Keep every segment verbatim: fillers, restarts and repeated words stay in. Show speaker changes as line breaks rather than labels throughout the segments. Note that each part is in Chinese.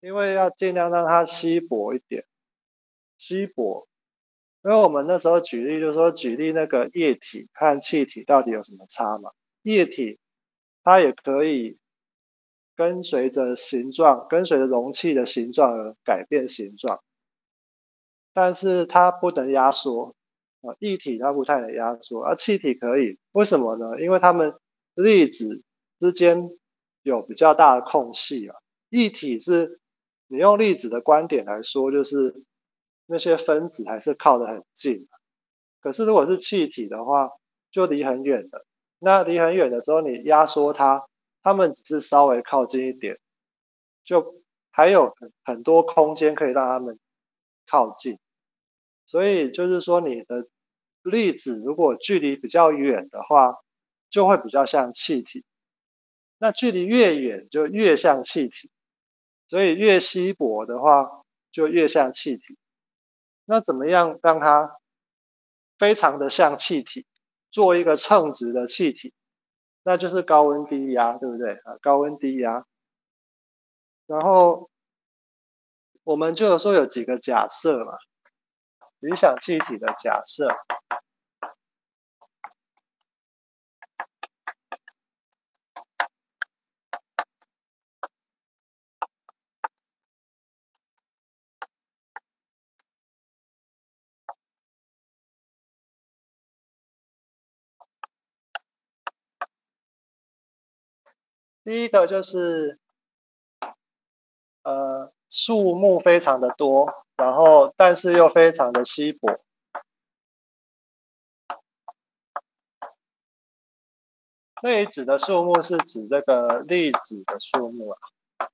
因为要尽量让它稀薄一点，稀薄。因为我们那时候举例就是说，举例那个液体和气体到底有什么差嘛？液体它也可以跟随着形状，跟随着容器的形状而改变形状，但是它不能压缩啊，液体它不太能压缩，而气体可以。为什么呢？因为它们粒子之间有比较大的空隙啊。液体是你用粒子的观点来说，就是那些分子还是靠得很近，可是如果是气体的话，就离很远的。那离很远的时候，你压缩它，它们只是稍微靠近一点，就还有很很多空间可以让它们靠近。所以就是说，你的粒子如果距离比较远的话，就会比较像气体。那距离越远就越像气体，所以越稀薄的话就越像气体。那怎么样让它非常的像气体，做一个称职的气体？那就是高温低压，对不对啊？高温低压。然后我们就有说有几个假设嘛，理想气体的假设。第一个就是呃树木非常的多，然后但是又非常的稀薄。这里指的数目是指这个粒子的数目啊。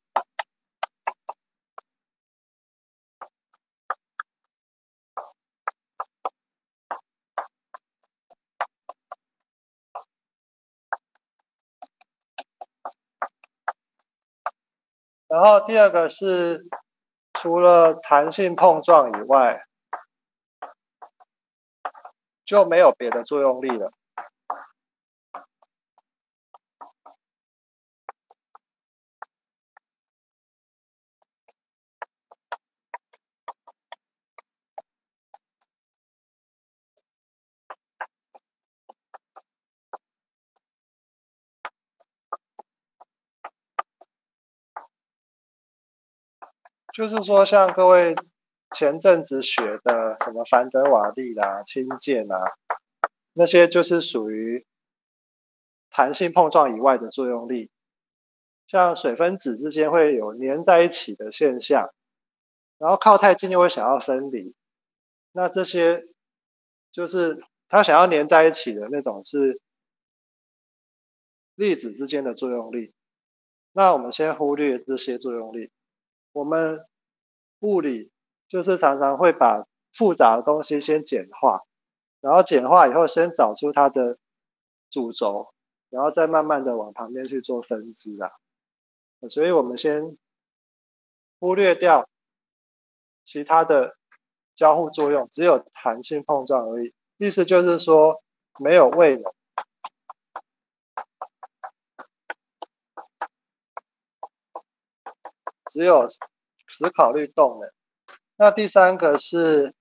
然后第二个是除了弹性碰撞以外，就没有别的作用力了。就是说，像各位前阵子学的什么凡德瓦力啦、氢键啊，那些就是属于弹性碰撞以外的作用力。像水分子之间会有粘在一起的现象，然后靠太近就会想要分离。那这些就是它想要粘在一起的那种是粒子之间的作用力。那我们先忽略这些作用力。我们物理就是常常会把复杂的东西先简化，然后简化以后先找出它的主轴，然后再慢慢的往旁边去做分支啊。所以我们先忽略掉其他的交互作用，只有弹性碰撞而已。意思就是说没有位能，只有只考虑动能。那第三个是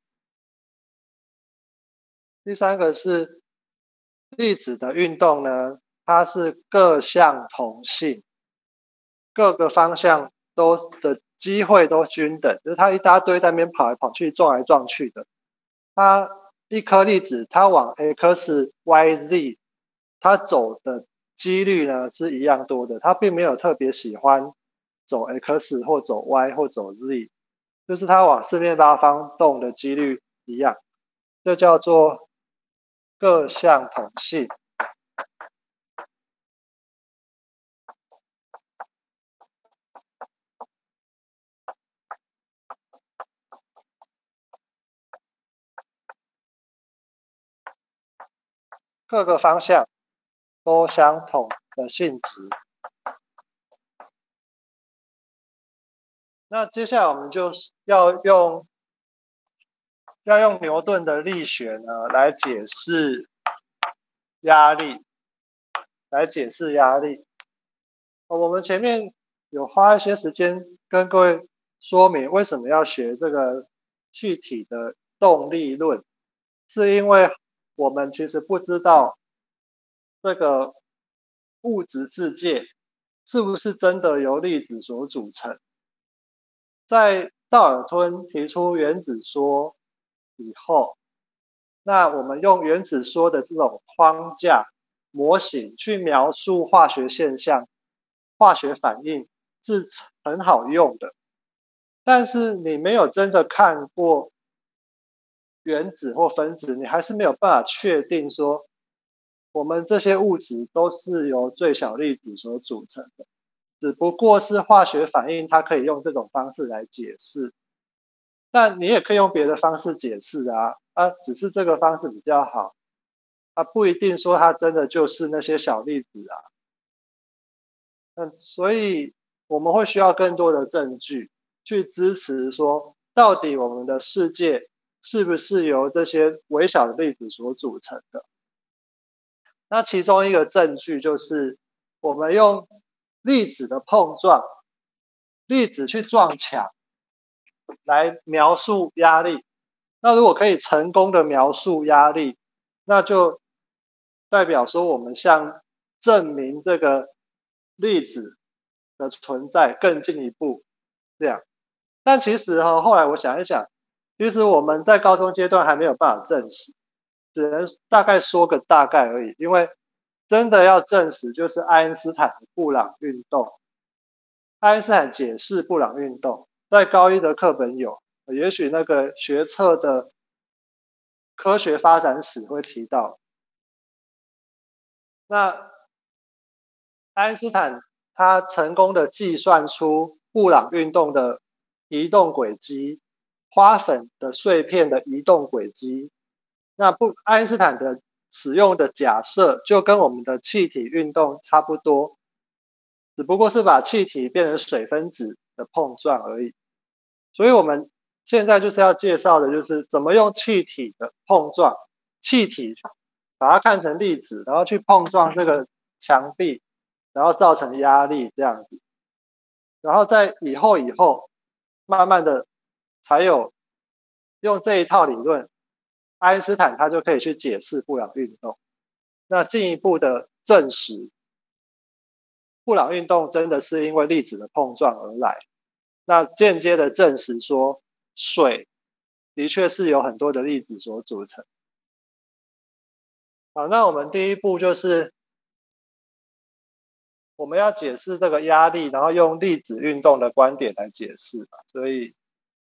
第三个是粒子的运动呢，它是各项同性，各个方向都的机会都均等，就是它一大堆在那边跑来跑去、撞来撞去的。它一颗粒子，它往 x、y、z， 它走的几率呢是一样多的，它并没有特别喜欢走 x 或走 y 或走 z， 就是它往四面八方动的几率一样，这叫做各项同性。各个方向都相同的性质。那接下来我们就要用要用牛顿的力学呢来解释压力，来解释压力。我们前面有花一些时间跟各位说明为什么要学这个气体的动力论，是因为我们其实不知道这个物质世界是不是真的由粒子所组成。在道尔顿提出原子说以后，那我们用原子说的这种框架模型去描述化学现象、化学反应是很好用的。但是你没有真的看过原子或分子，你还是没有办法确定说我们这些物质都是由最小粒子所组成的，只不过是化学反应它可以用这种方式来解释。但你也可以用别的方式解释啊，啊，只是这个方式比较好，啊，不一定说它真的就是那些小粒子啊。嗯，所以我们会需要更多的证据去支持说，到底我们的世界是不是由这些微小的粒子所组成的？那其中一个证据就是我们用粒子的碰撞，粒子去撞墙来描述压力。那如果可以成功的描述压力，那就代表说我们向证明这个粒子的存在更进一步，这样。但其实哈，后来我想一想，其实我们在高中阶段还没有办法证实，只能大概说个大概而已。因为真的要证实，就是爱因斯坦的布朗运动。爱因斯坦解释布朗运动，在高一的课本有，也许那个学测的科学发展史会提到。那爱因斯坦他成功的计算出布朗运动的移动轨迹，花粉的碎片的移动轨迹。那不，爱因斯坦的使用的假设就跟我们的气体运动差不多，只不过是把气体变成水分子的碰撞而已。所以我们现在就是要介绍的就是怎么用气体的碰撞，气体把它看成粒子，然后去碰撞这个墙壁，然后造成压力这样子。然后在以后以后，慢慢的才有用这一套理论，爱因斯坦他就可以去解释布朗运动，那进一步的证实布朗运动真的是因为粒子的碰撞而来，那间接的证实说水的确是由很多的粒子所组成。好，那我们第一步就是我们要解释这个压力，然后用粒子运动的观点来解释嘛，所以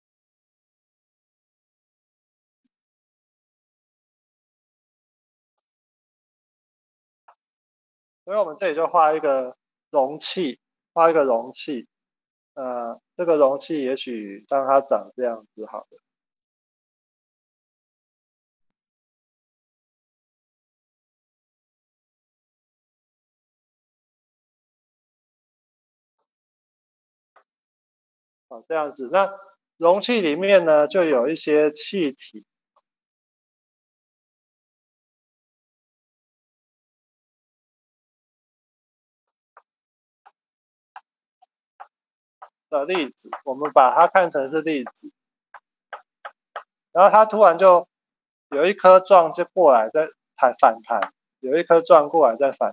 所以我们这里就画一个容器，画一个容器，呃，这个容器也许让它长这样子好了。好，这样子，那容器里面呢就有一些气体的粒子，我们把它看成是粒子，然后它突然就有一颗撞就过来再弹反弹，有一颗撞过来再反弹。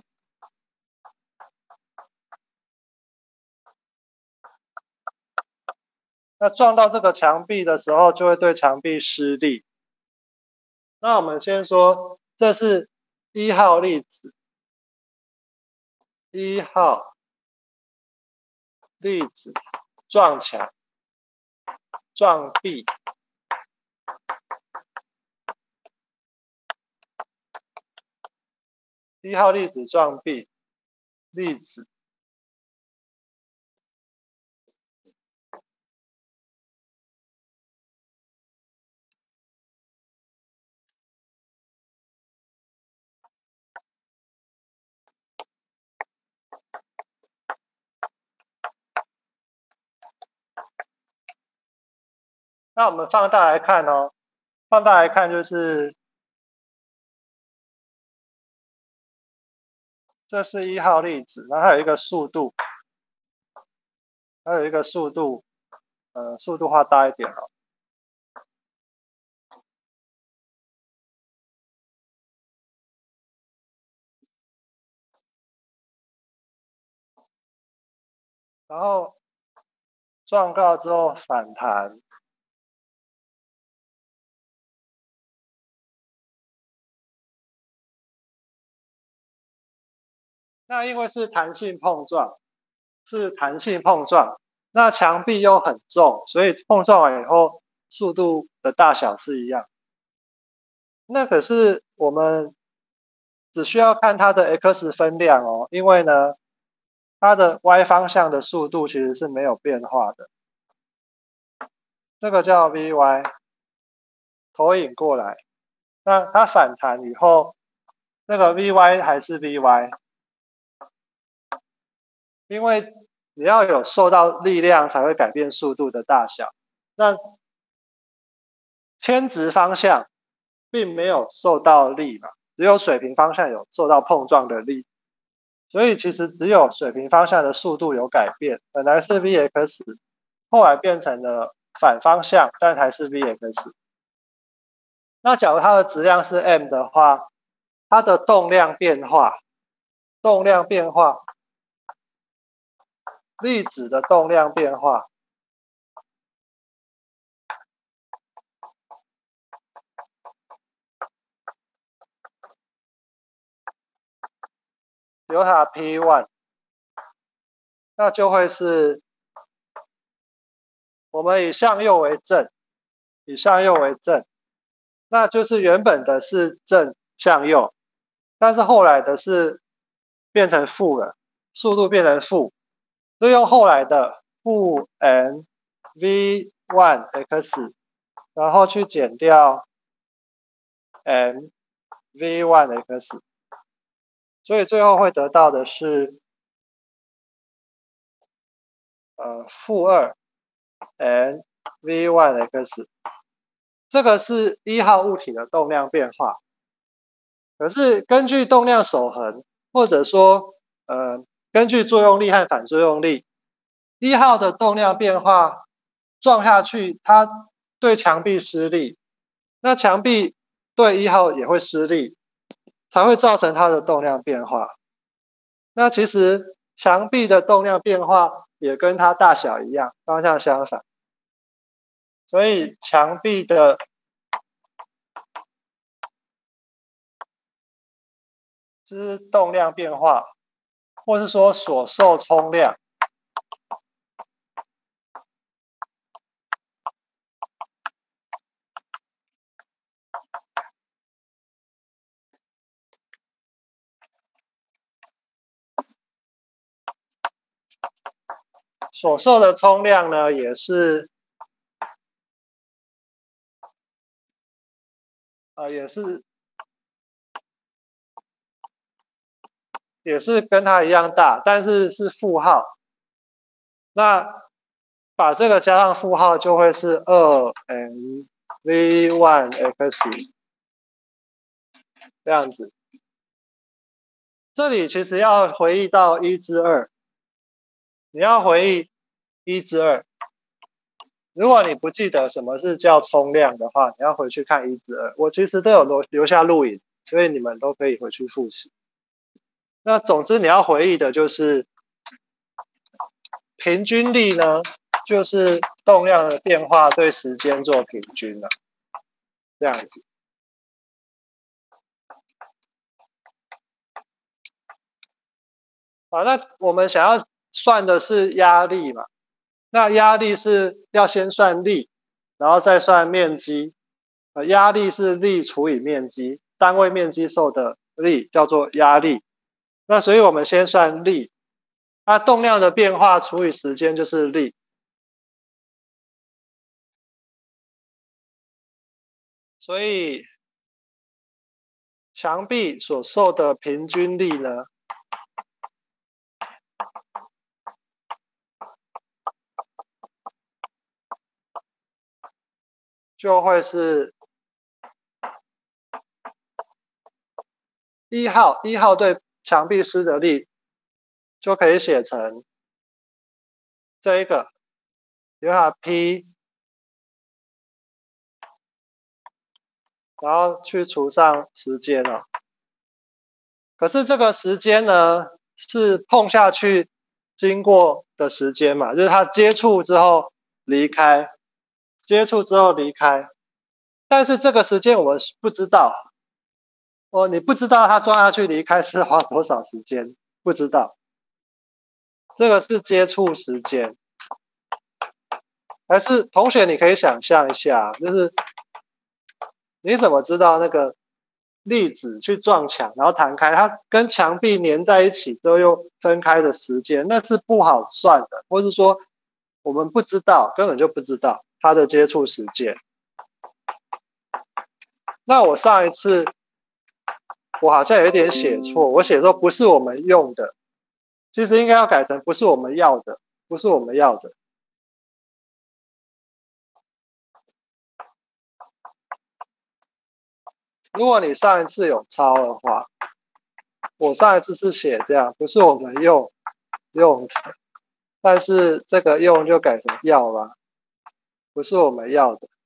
那撞到这个墙壁的时候，就会对墙壁施力。那我们先说，这是一号粒子，一号粒子撞墙、撞壁。一号粒子撞壁，粒子那我们放大来看哦，放大来看就是这是一号粒子，然后它有一个速度，它有一个速度呃速度画大一点哦。然后撞到之后反弹，那因为是弹性碰撞，是弹性碰撞，那墙壁又很重，所以碰撞完以后速度的大小是一样。那可是我们只需要看它的 x 分量哦，因为呢，它的 y 方向的速度其实是没有变化的。这个叫 vy， 投影过来，那它反弹以后，那个 vy 还是 vy， 因为你要有受到力量才会改变速度的大小。那偏直方向并没有受到力嘛，只有水平方向有受到碰撞的力，所以其实只有水平方向的速度有改变，本来是 vx， 后来变成了反方向，但还是 vx。那假如它的质量是 m 的话，它的动量变化，动量变化，粒子的动量变化，由它 p 一， 那就会是，我们以向右为正，以向右为正，那就是原本的是正向右，但是后来的是变成负了，速度变成负，所以用后来的负 m v 一 x， 然后去减掉 m v 一 x， 所以最后会得到的是呃负二 m v 一 x， 这个是一号物体的动量变化。可是根据动量守恒，或者说呃根据作用力和反作用力，一号的动量变化撞下去，它对墙壁施力，那墙壁对一号也会施力，才会造成它的动量变化。那其实墙壁的动量变化也跟它大小一样，方向相反，所以墙壁的之动量变化，或是说所受冲量，所受的冲量呢，也是，呃，也是，也是跟它一样大，但是是负号。那把这个加上负号，就会是二 m v 一 x 这样子。这里其实要回忆到一之二，你要回忆一之二。如果你不记得什么是叫冲量的话，你要回去看一之二。我其实都有留留下录影，所以你们都可以回去复习。那总之你要回忆的就是平均力呢，就是动量的变化对时间做平均了，这样子。好，那我们想要算的是压力嘛？那压力是要先算力，然后再算面积。呃，压力是力除以面积，单位面积受的力叫做压力。那所以我们先算力，那动量的变化除以时间就是力。所以墙壁所受的平均力呢，就会是一号，一号对墙壁施的力，就可以写成这一个留下 p， 然后去除上时间哦。可是这个时间呢，是碰下去经过的时间嘛，就是他接触之后离开，接触之后离开。但是这个时间我们不知道，哦，你不知道他撞下去离开是花多少时间，不知道。这个是接触时间。还是同学，你可以想象一下，就是你怎么知道那个粒子去撞墙，然后弹开，它跟墙壁粘在一起之后又分开的时间，那是不好算的，或是说我们不知道，根本就不知道它的接触时间。那我上一次我好像有一点写错，我写说不是我们用的，其实应该要改成不是我们要的，不是我们要的。如果你上一次有抄的话，我上一次是写这样，不是我们用用的，但是这个用就改成要吧，不是我们要的，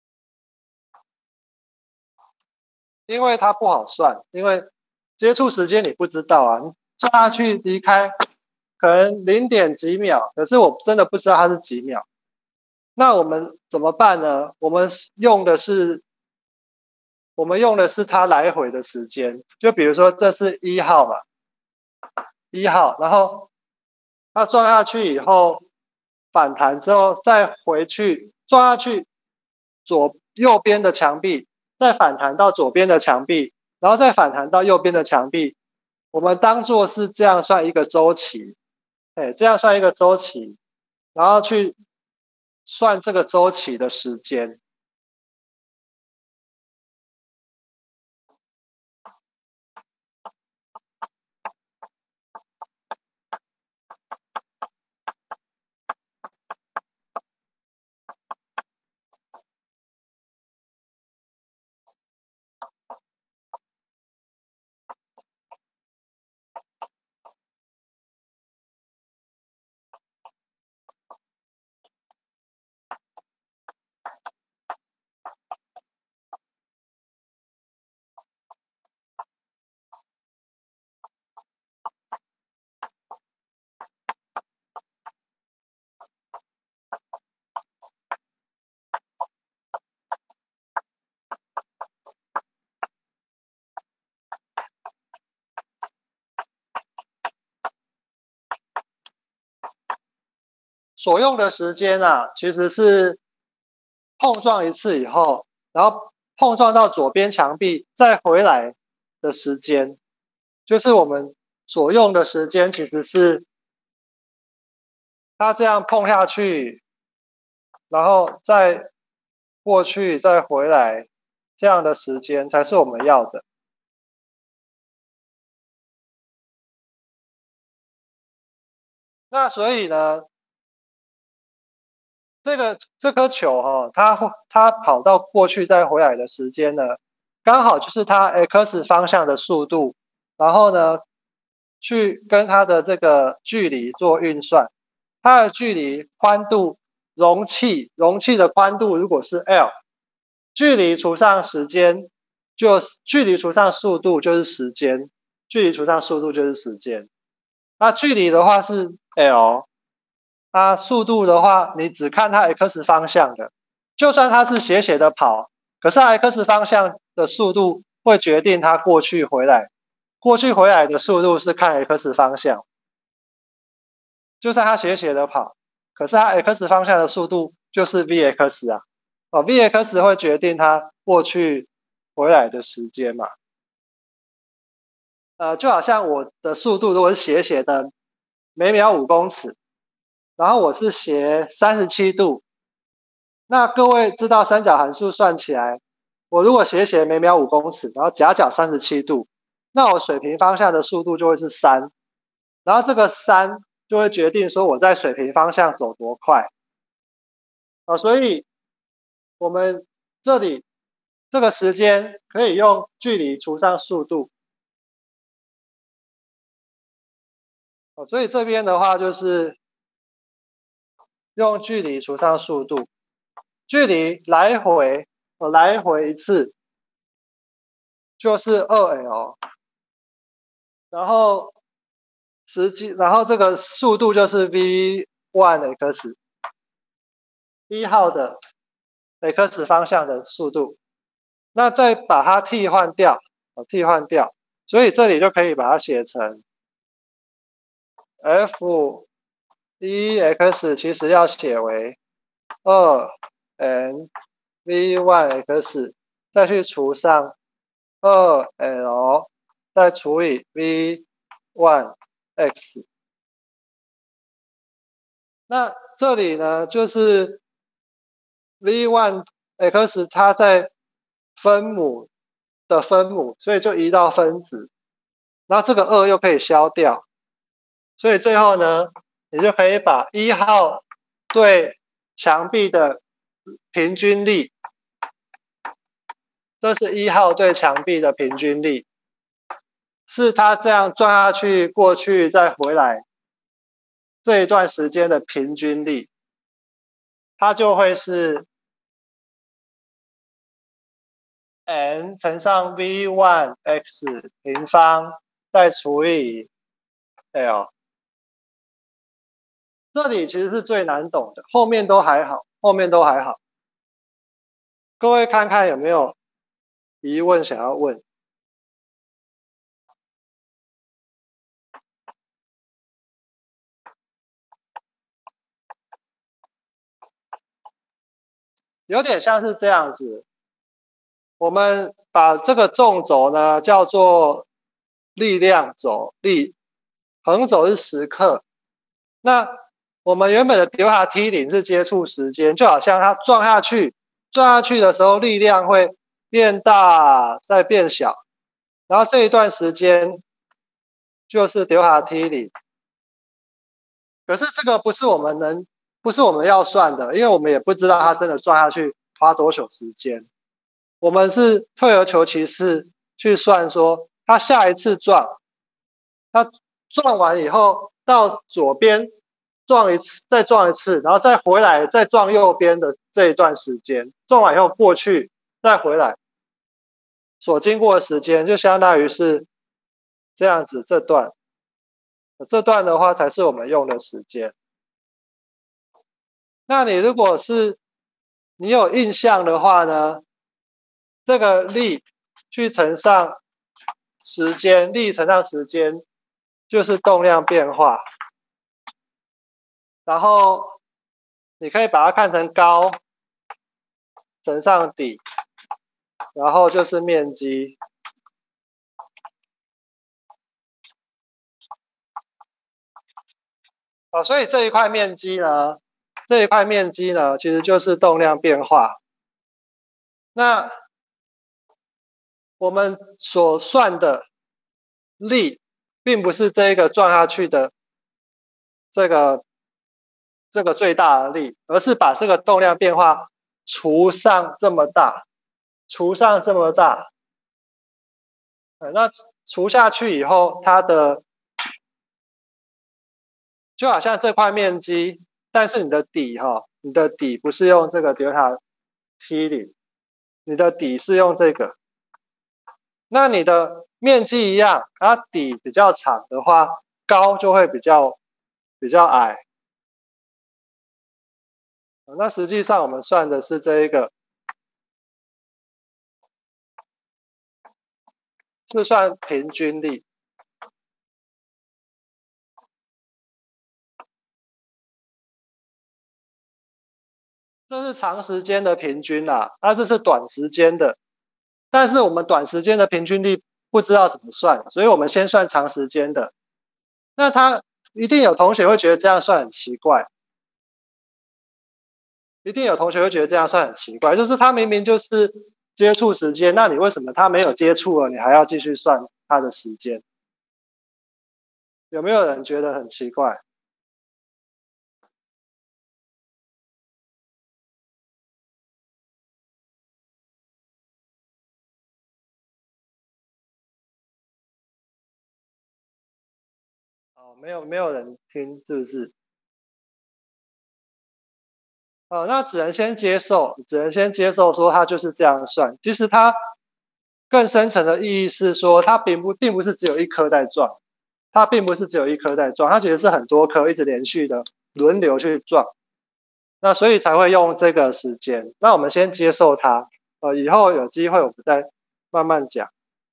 因为它不好算，因为接触时间你不知道啊，你撞下去离开可能零点几秒，可是我真的不知道它是几秒，那我们怎么办呢？我们用的是。我们用的是它来回的时间，就比如说这是一号嘛，一号，然后它撞下去以后反弹之后再回去撞下去左右边的墙壁，再反弹到左边的墙壁，然后再反弹到右边的墙壁，我们当做是这样算一个周期，哎，这样算一个周期，然后去算这个周期的时间。所用的时间啊，其实是碰撞一次以后，然后碰撞到左边墙壁再回来的时间，就是我们所用的时间，其实是它这样碰下去，然后再过去再回来这样的时间才是我们要的。那所以呢，这个这颗球哈、哦，它它跑到过去再回来的时间呢，刚好就是它 x 方向的速度，然后呢，去跟它的这个距离做运算，它的距离、宽度、容器容器的宽度如果是 L， 距离除上时间，就距离除上速度就是时间，距离除上速度就是时间。那距离的话是 L。它速度的话，你只看它 x 方向的，就算它是斜斜的跑，可是它 x 方向的速度会决定它过去回来，过去回来的速度是看 x 方向，就算它斜斜的跑，可是它 x 方向的速度就是 v(x) 啊，哦 v(x) 会决定它过去回来的时间嘛，呃，就好像我的速度如果是斜斜的，每秒五公尺。然后我是斜三十七度，那各位知道三角函数算起来，我如果斜斜每秒五公尺，然后夹角三十七度，那我水平方向的速度就会是三，然后这个三就会决定说我在水平方向走多快啊，所以我们这里这个时间可以用距离除上速度，哦，所以这边的话就是用距离除上速度，距离来回，呃，来回一次就是二 L， 然后实际，然后这个速度就是 v 一 x， 一号的 x 方向的速度，那再把它替换掉，替换掉，所以这里就可以把它写成 f 一 x 其实要写为二 n v 一 x， 再去除上二 l， 再除以 v 一 x。那这里呢，就是 v 一 x 它在分母的分母，所以就移到分子，然后这个二又可以消掉，所以最后呢，你就可以把一号对墙壁的平均力，这是一号对墙壁的平均力，是它这样转下去、过去再回来这一段时间的平均力，它就会是 n 乘上 v 一 x 平方再除以 l。这里其实是最难懂的，后面都还好，后面都还好。各位看看有没有疑问想要问？有点像是这样子，我们把这个纵轴呢叫做力量轴，力横轴是时刻。那我们原本的丢下 T 零是接触时间，就好像它撞下去，撞下去的时候力量会变大再变小，然后这一段时间就是丢下 T 零。可是这个不是我们能，不是我们要算的，因为我们也不知道它真的撞下去花多久时间。我们是退而求其次去算说，它下一次撞，它撞完以后到左边撞一次，再撞一次，然后再回来再撞右边的这一段时间，撞完以后过去再回来，所经过的时间就相当于是这样子，这段，这段的话才是我们用的时间。那你如果是你有印象的话呢，这个力去乘上时间，力乘上时间就是动量变化，然后你可以把它看成高乘上底，然后就是面积。哦，所以这一块面积呢，这一块面积呢，其实就是动量变化。那我们所算的力，并不是这一个撞下去的这个这个最大的力，而是把这个动量变化除上这么大，除上这么大。那除下去以后，它的就好像这块面积，但是你的底哈，你的底不是用这个 delta T 零，你的底是用这个。那你的面积一样，它底比较长的话，高就会比较比较矮。那实际上我们算的是这一个，是算平均力。这是长时间的平均啦，那这是短时间的，但是我们短时间的平均力不知道怎么算，所以我们先算长时间的。那他一定有同学会觉得这样算很奇怪，一定有同学会觉得这样算很奇怪，就是他明明就是接触时间，那你为什么他没有接触了，你还要继续算他的时间？有没有人觉得很奇怪？哦，没有没有人听，是不是？ 呃，那只能先接受，只能先接受说它就是这样算。其实它更深层的意义是说，它并不并不是只有一颗在撞，它并不是只有一颗在撞，它其实是很多颗一直连续的轮流去撞。那所以才会用这个时间。那我们先接受它，呃，以后有机会我们再慢慢讲。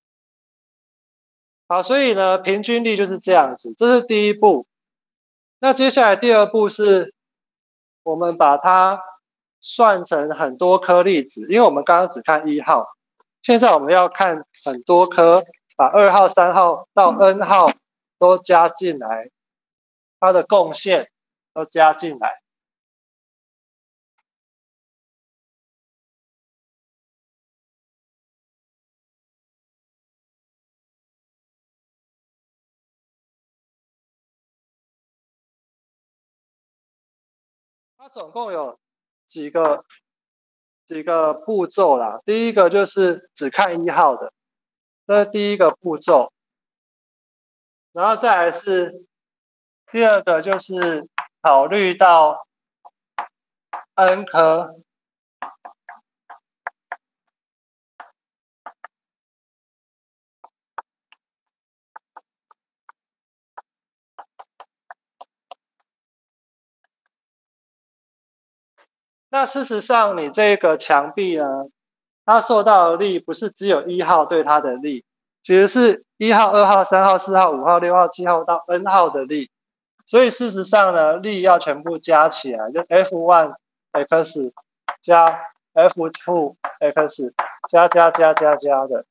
好，所以呢，平均力就是这样子，这是第一步。那接下来第二步是，我们把它算成很多颗粒子，因为我们刚刚只看一号，现在我们要看很多颗，把二号、三号到 N 号都加进来，它的贡献都加进来。它总共有几个几个步骤啦。第一个就是只看一号的，这是第一个步骤。然后再来是第二个，就是考虑到 N 颗。那事实上，你这个墙壁呢，它受到的力不是只有一号对它的力，其实是一号、二号、三号、四号、五号、六号、七号到 N 号的力。所以事实上呢，力要全部加起来，就 F 一 x 加 F 二 x 加加加加加的。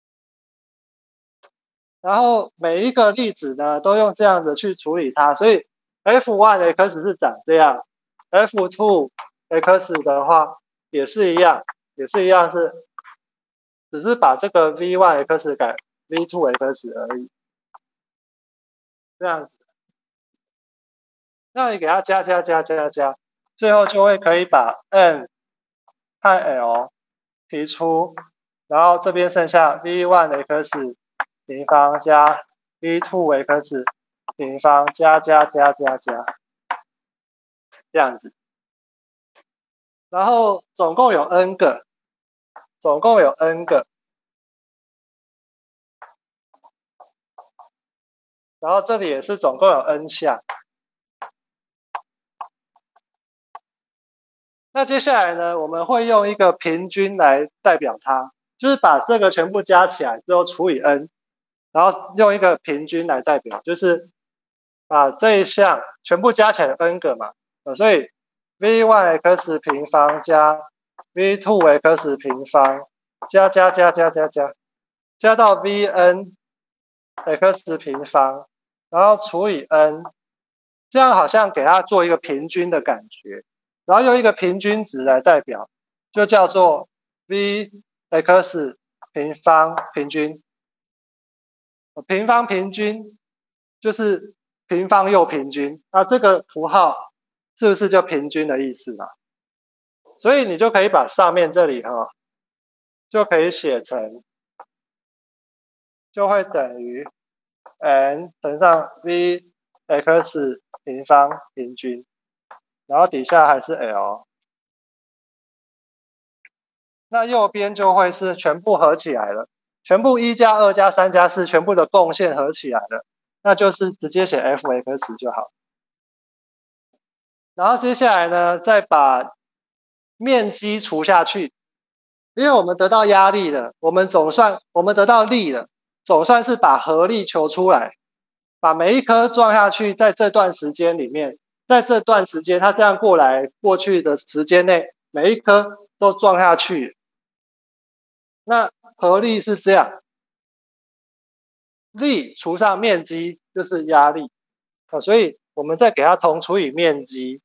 然后每一个粒子呢，都用这样子去处理它，所以 F 一 x 是长这样 ，F 二 x 的话也是一样，也是一样是，只是把这个 V 一 x 改 V 二 x 而已，这样子。那你给它加加加加加，最后就会可以把 N 和 L 提出，然后这边剩下 V 一 x 平方加 V 二 x 平方加加加加加，这样子。然后总共有 N 个，总共有 N 个。然后这里也是总共有 N 项。那接下来呢，我们会用一个平均来代表它，就是把这个全部加起来之后除以 N， 然后用一个平均来代表，就是把这一项全部加起来的 N 个嘛，所以 V 一 x 平方加 V 二 x 平方加加加加加加，加到 Vn x 平方，然后除以 N， 这样好像给它做一个平均的感觉。然后用一个平均值来代表，就叫做 V x 平方平均。平方平均就是平方又平均，那这个符号是不是就平均的意思嘛？所以你就可以把上面这里哈、哦，就可以写成，就会等于 n 乘上 V x 平方平均，然后底下还是 L。那右边就会是全部合起来了，全部一加二加三加四全部的贡献合起来了，那就是直接写 F x 就好。然后接下来呢，再把面积除下去，因为我们得到压力了，我们总算我们得到力了，总算是把合力求出来，把每一颗撞下去，在这段时间里面，在这段时间它这样过来过去的时间内，每一颗都撞下去。那合力是这样，力除上面积就是压力，啊，所以我们再给它同除以面积。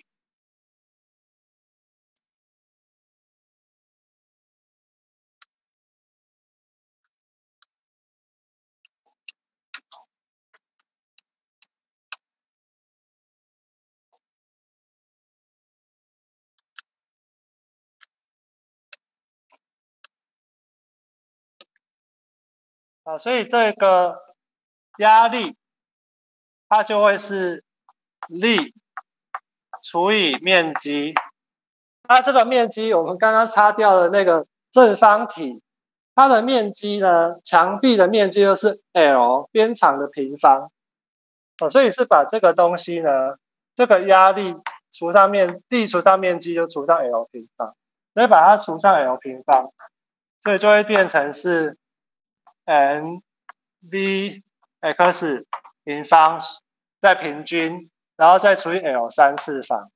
啊，所以这个压力它就会是力除以面积它这个面积我们刚刚擦掉的那个正方体，它的面积呢，墙壁的面积就是 L 边长的平方。哦，所以是把这个东西呢，这个压力除上面，力除上面积就除上 L 平方，所以把它除上 L 平方，所以就会变成是 N V X 平方再平均，然后再除以 L 三次方。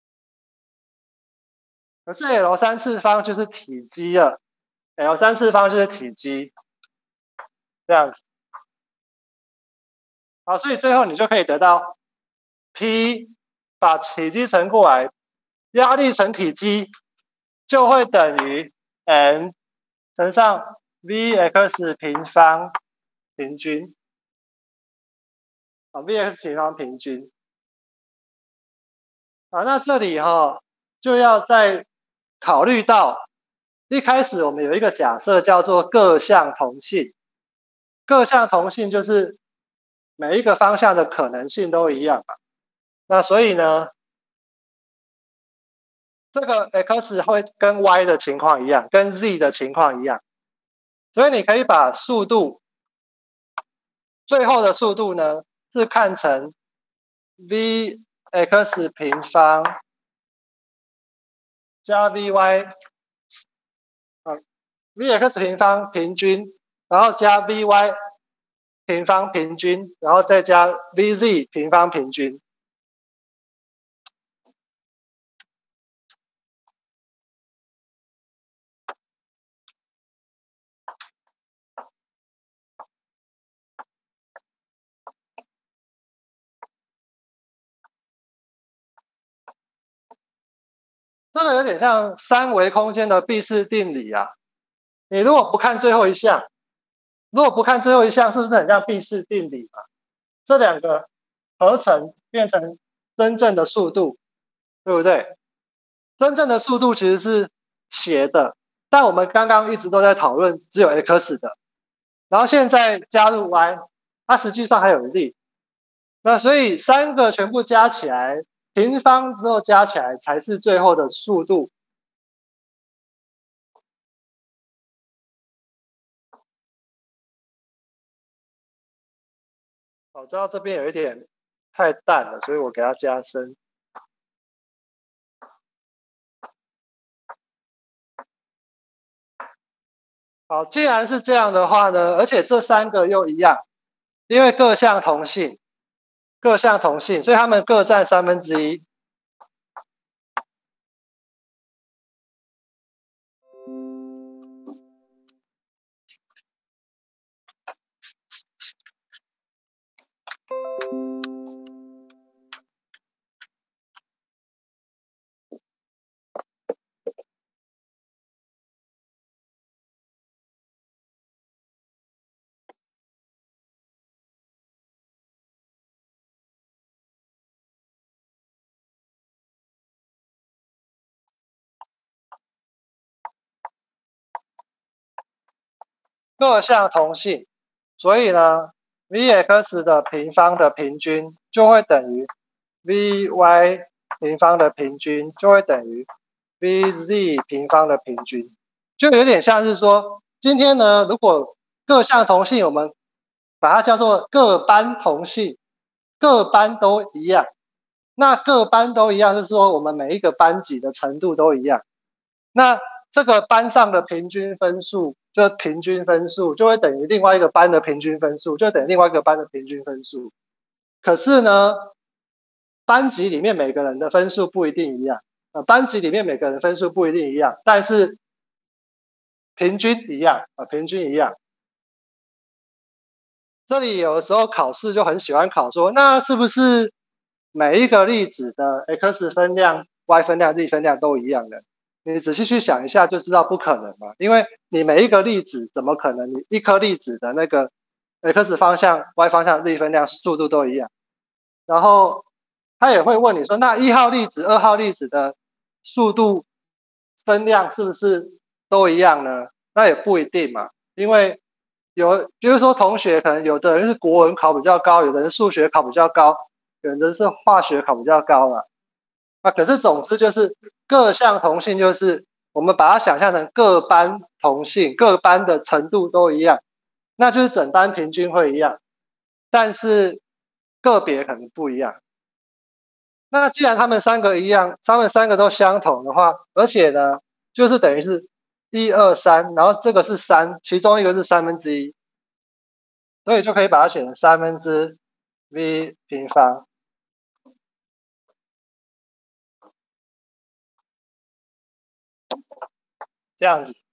可是 L 三次方就是体积了 ，L 三次方就是体积，这样子。好，所以最后你就可以得到 P 把体积乘过来，压力乘体积就会等于 N 乘上 Vx 平方平均。啊 ，Vx 平方平均。啊，那这里哈、哦、就要再考虑到，一开始我们有一个假设叫做各项同性，各项同性就是每一个方向的可能性都一样嘛。那所以呢，这个 x 会跟 y 的情况一样，跟 z 的情况一样，所以你可以把速度，最后的速度呢是看成 Vx 平方加 Vy 啊 ，Vx 平方平均，然后加 Vy 平方平均，然后再加 Vz 平方平均。这个有点像三维空间的毕氏定理啊。你如果不看最后一项，如果不看最后一项，是不是很像毕氏定理嘛？这两个合成变成真正的速度，对不对？真正的速度其实是斜的，但我们刚刚一直都在讨论只有 x 的，然后现在加入 y， 它实际上还有 z， 那所以三个全部加起来，平方之后加起来才是最后的速度。我知道这边有一点太淡了，所以我给它加深。好，既然是这样的话呢，而且这三个又一样，因为各项同性，各项同性，所以它们各占三分之一。各项同性，所以呢 ，Vx 的平方的平均就会等于 Vy 平方的平均就会等于 Vz 平方的平均，就有点像是说，今天呢，如果各项同性，我们把它叫做各班同性，各班都一样，那各班都一样，就是说我们每一个班级的程度都一样，那这个班上的平均分数。就平均分数就会等于另外一个班的平均分数，就等于另外一个班的平均分数。可是呢，班级里面每个人的分数不一定一样，呃，班级里面每个人分数不一定一样，但是平均一样啊，平均一样。这里有的时候考试就很喜欢考说，那是不是每一个粒子的 x 分量、y 分量、z 分量都一样的？你仔细去想一下就知道不可能嘛，因为你每一个粒子怎么可能你一颗粒子的那个 x 方向、y 方向、z 分量速度都一样？然后他也会问你说，那一号粒子、二号粒子的速度分量是不是都一样呢？那也不一定嘛，因为有比如说同学可能有的人是国文考比较高，有的人数学考比较高，有的人是化学考比较高嘛。啊，可是总之就是各项同性就是我们把它想象成各班同性，各班的程度都一样，那就是整班平均会一样，但是个别可能不一样。那既然他们三个一样，他们三个都相同的话，而且呢，就是等于是一二三，然后这个是三，其中一个是三分之一，所以就可以把它写成三分之 v 平方。这样子。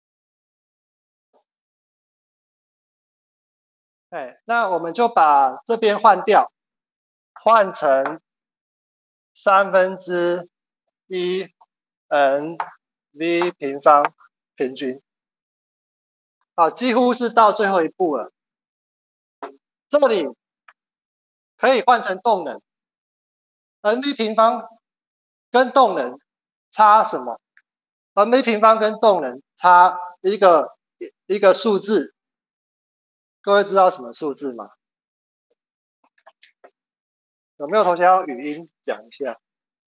哎，那我们就把这边换掉，换成三分之一 n v 平方平均。好，几乎是到最后一步了。这里可以换成动能 ，nv 平方跟动能差什么 ？nv 平方跟动能差一个一个数字，各位知道什么数字吗？有没有同学要语音讲一下？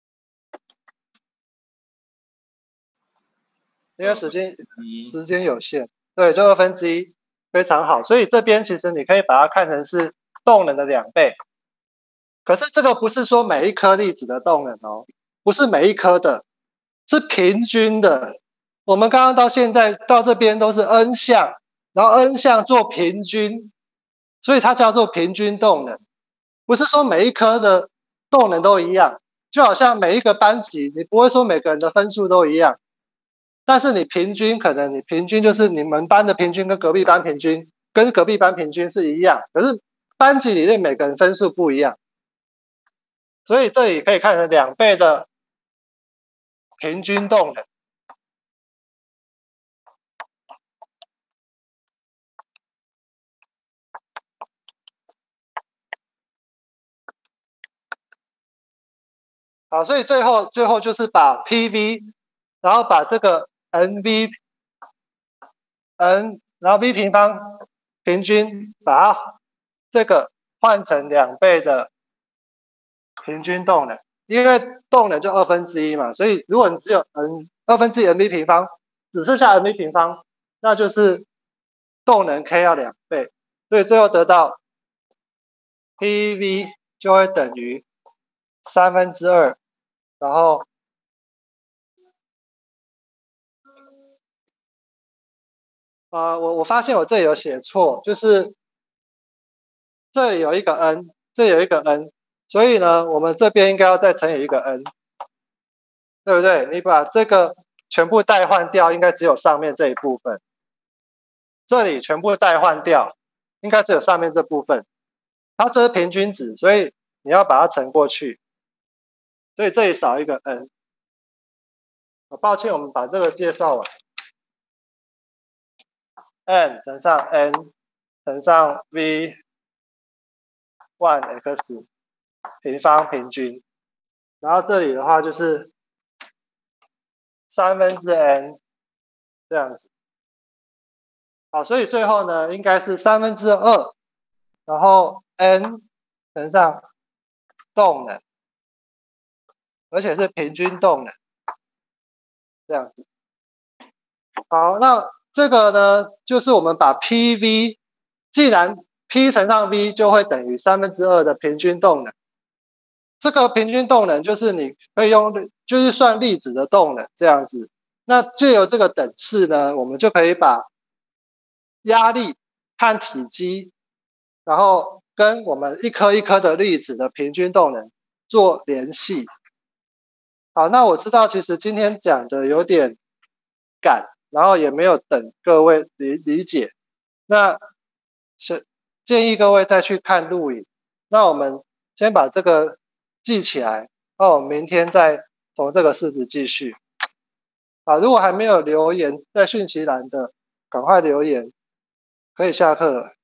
因为时间时间有限，对，就二分之一，非常好。所以这边其实你可以把它看成是动能的两倍。可是这个不是说每一颗粒子的动能哦，不是每一颗的，是平均的。我们刚刚到现在到这边都是 n 项，然后 n 项做平均，所以它叫做平均动能。不是说每一颗的动能都一样，就好像每一个班级，你不会说每个人的分数都一样。但是你平均可能你平均就是你们班的平均跟隔壁班平均跟隔壁班平均是一样，可是班级里面每个人分数不一样，所以这里可以看成两倍的平均动能。好，所以最后最后就是把 P V， 然后把这个 N V N， 然后 V 平方平均，把它这个换成两倍的平均动能，因为动能就二分之一嘛，所以如果你只有 n 二分之一 nv 平方，只剩下 nv 平方，那就是动能 k 要两倍，所以最后得到 Pv 就会等于三分之二，然后啊、呃，我我发现我这里有写错，就是这里有一个 n， 这里有一个 n， 所以呢，我们这边应该要再乘以一个 n， 对不对？你把这个全部代换掉，应该只有上面这一部分。这里全部代换掉，应该只有上面这部分。它这是平均值，所以你要把它乘过去。所以这里少一个 n。抱歉，我们把这个介绍完。n 乘上 n 乘上 v 一 x 平方平均，然后这里的话就是三分之 n 这样子。好，所以最后呢，应该是三分之二，然后 n 乘上动能，而且是平均动能，这样子。好，那这个呢，就是我们把 Pv， 既然 P 乘上 V 就会等于三分之二的平均动能。这个平均动能就是你可以用，就是算粒子的动能这样子。那借由这个等式呢，我们就可以把压力和体积，然后跟我们一颗一颗的粒子的平均动能做联系。好，那我知道其实今天讲的有点赶，然后也没有等各位理理解，那是建议各位再去看录影。那我们先把这个记起来，那我们明天再从这个式子继续。啊，如果还没有留言在讯息栏的，赶快留言，可以下课了。